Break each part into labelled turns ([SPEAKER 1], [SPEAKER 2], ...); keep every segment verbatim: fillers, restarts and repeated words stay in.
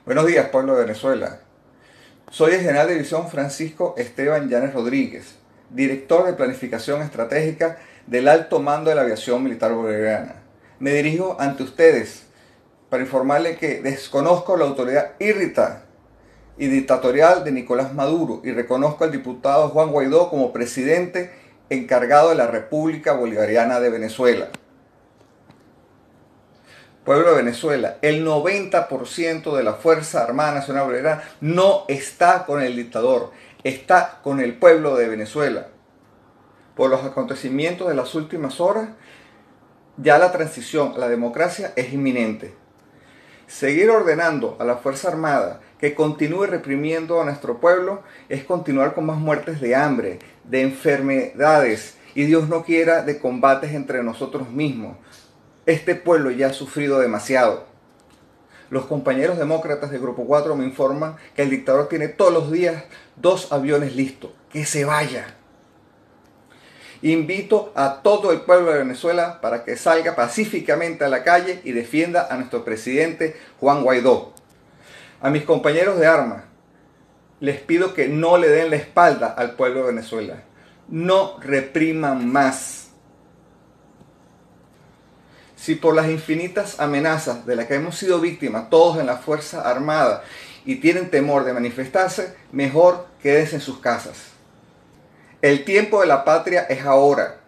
[SPEAKER 1] Buenos días, pueblo de Venezuela. Soy el general de división Francisco Esteban Llanes Rodríguez, director de Planificación Estratégica del Alto Mando de la Aviación Militar Bolivariana. Me dirijo ante ustedes para informarles que desconozco la autoridad irrita y dictatorial de Nicolás Maduro y reconozco al diputado Juan Guaidó como presidente encargado de la República Bolivariana de Venezuela. Pueblo de Venezuela, el noventa por ciento de la Fuerza Armada Nacional Bolivariana no está con el dictador, está con el pueblo de Venezuela. Por los acontecimientos de las últimas horas, ya la transición a la democracia es inminente. Seguir ordenando a la Fuerza Armada que continúe reprimiendo a nuestro pueblo es continuar con más muertes de hambre, de enfermedades y Dios no quiera de combates entre nosotros mismos. Este pueblo ya ha sufrido demasiado. Los compañeros demócratas del Grupo cuatro me informan que el dictador tiene todos los días dos aviones listos. ¡Que se vaya! Invito a todo el pueblo de Venezuela para que salga pacíficamente a la calle y defienda a nuestro presidente Juan Guaidó. A mis compañeros de armas, les pido que no le den la espalda al pueblo de Venezuela. No repriman más. Si por las infinitas amenazas de las que hemos sido víctimas todos en la Fuerza Armada y tienen temor de manifestarse, mejor quédense en sus casas. El tiempo de la patria es ahora.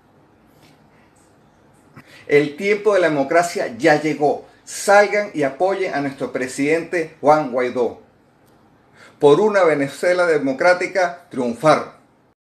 [SPEAKER 1] El tiempo de la democracia ya llegó. Salgan y apoyen a nuestro presidente Juan Guaidó. Por una Venezuela democrática, triunfar.